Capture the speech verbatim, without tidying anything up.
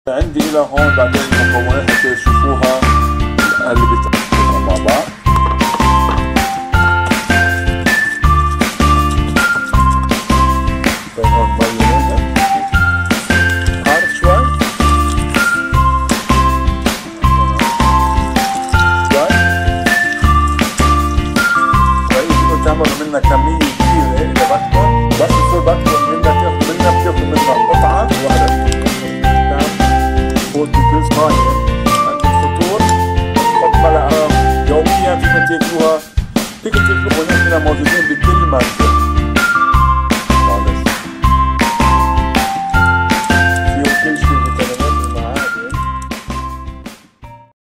عندي الى هون بعدين المكونات حتى تشوفوها اللي بتقطعها مع بعض. طيب هون مي نازل حار شوي شوي كويس. بدكم تعملوا منها كمية كبيرة إذا بدكم، بس بصير بدكم منها تاخذوا منها بتاخذوا منها قطعة واحدة فوق بكل صغير عند الفطور. تحط ملعقة يوميا فيكم تاكلوها، فيكم تاكلوا هناك موجودين بكل مركز.